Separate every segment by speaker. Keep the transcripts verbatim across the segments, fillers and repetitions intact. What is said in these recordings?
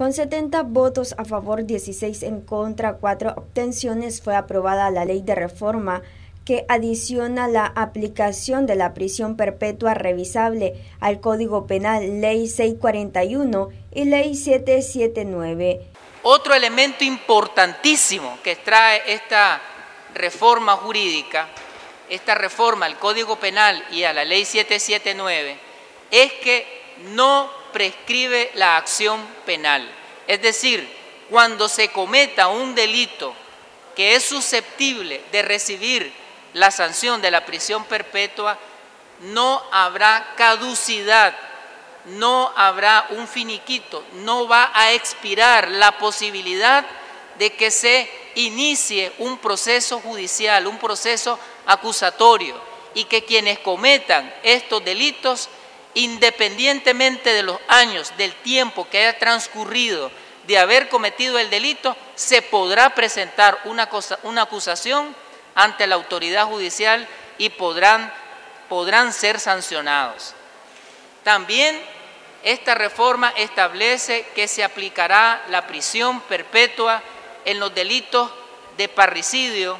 Speaker 1: Con setenta votos a favor, dieciséis en contra, cuatro abstenciones, fue aprobada la ley de reforma que adiciona la aplicación de la prisión perpetua revisable al Código Penal, Ley seiscientos cuarenta y uno y Ley setecientos setenta y nueve.
Speaker 2: Otro elemento importantísimo que trae esta reforma jurídica, esta reforma al Código Penal y a la Ley setecientos setenta y nueve, es que no prescribe la acción penal. Es decir, cuando se cometa un delito que es susceptible de recibir la sanción de la prisión perpetua, no habrá caducidad, no habrá un finiquito, no va a expirar la posibilidad de que se inicie un proceso judicial, un proceso acusatorio, y que quienes cometan estos delitos, independientemente de los años, del tiempo que haya transcurrido de haber cometido el delito, se podrá presentar una, cosa, una acusación ante la autoridad judicial y podrán, podrán ser sancionados. También esta reforma establece que se aplicará la prisión perpetua en los delitos de parricidio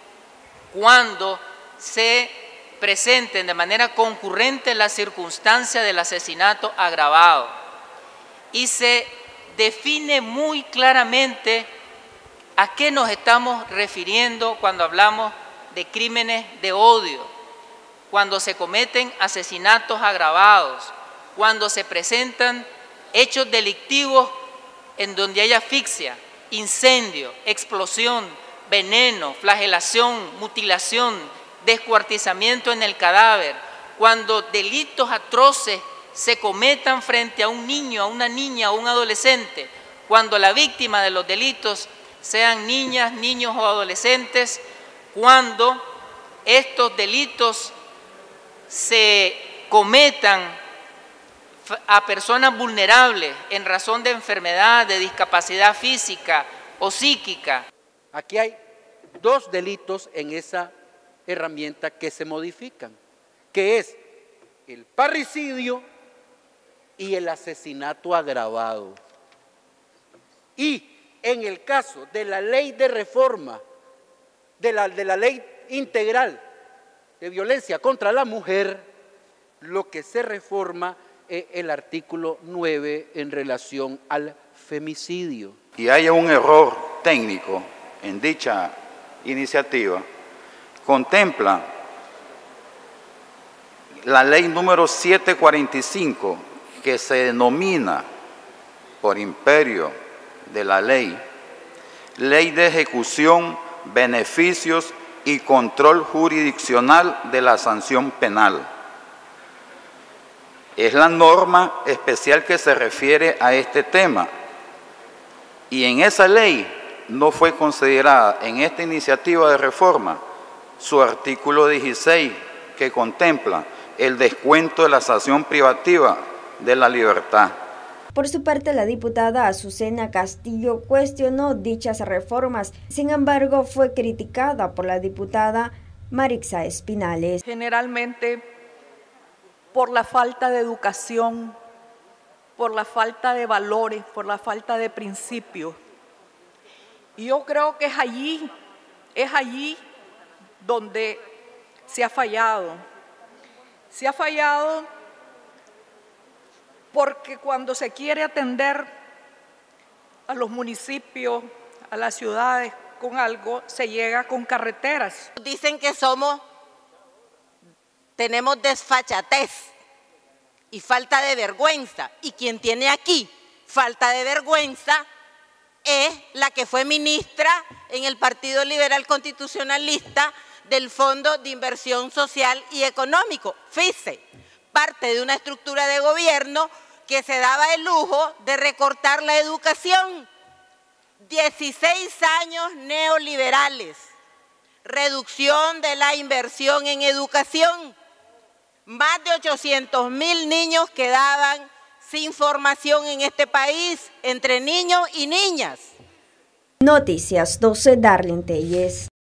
Speaker 2: cuando se presenten de manera concurrente la circunstancia del asesinato agravado, y se define muy claramente a qué nos estamos refiriendo cuando hablamos de crímenes de odio, cuando se cometen asesinatos agravados, cuando se presentan hechos delictivos en donde hay asfixia, incendio, explosión, veneno, flagelación, mutilación, descuartizamiento en el cadáver, cuando delitos atroces se cometan frente a un niño, a una niña o un adolescente, cuando la víctima de los delitos sean niñas, niños o adolescentes, cuando estos delitos se cometan a personas vulnerables en razón de enfermedad, de discapacidad física o psíquica.
Speaker 3: Aquí hay dos delitos en esa herramienta que se modifican, que es el parricidio y el asesinato agravado. Y en el caso de la ley de reforma, de la, de la ley integral de violencia contra la mujer, lo que se reforma es el artículo nueve en relación al femicidio.
Speaker 4: Y haya un error técnico en dicha iniciativa, contempla la ley número setecientos cuarenta y cinco, que se denomina por imperio de la ley, Ley de Ejecución, Beneficios y Control Jurisdiccional de la Sanción Penal. Es la norma especial que se refiere a este tema, y en esa ley no fue considerada en esta iniciativa de reforma su artículo dieciséis, que contempla el descuento de la sanción privativa de la libertad.
Speaker 1: Por su parte, la diputada Azucena Castillo cuestionó dichas reformas, sin embargo fue criticada por la diputada Marixa Espinales.
Speaker 5: Generalmente por la falta de educación, por la falta de valores, por la falta de principios. Y yo creo que es allí, es allí donde se ha fallado. Se ha fallado porque cuando se quiere atender a los municipios, a las ciudades con algo, se llega con carreteras.
Speaker 6: Dicen que somos, tenemos desfachatez y falta de vergüenza, y quien tiene aquí falta de vergüenza es la que fue ministra en el Partido Liberal Constitucionalista del Fondo de Inversión Social y Económico, FICE, parte de una estructura de gobierno que se daba el lujo de recortar la educación. dieciséis años neoliberales, reducción de la inversión en educación, más de ochocientos mil niños quedaban sin formación en este país, entre niños y niñas.
Speaker 1: Noticias doce, Darlene Telles.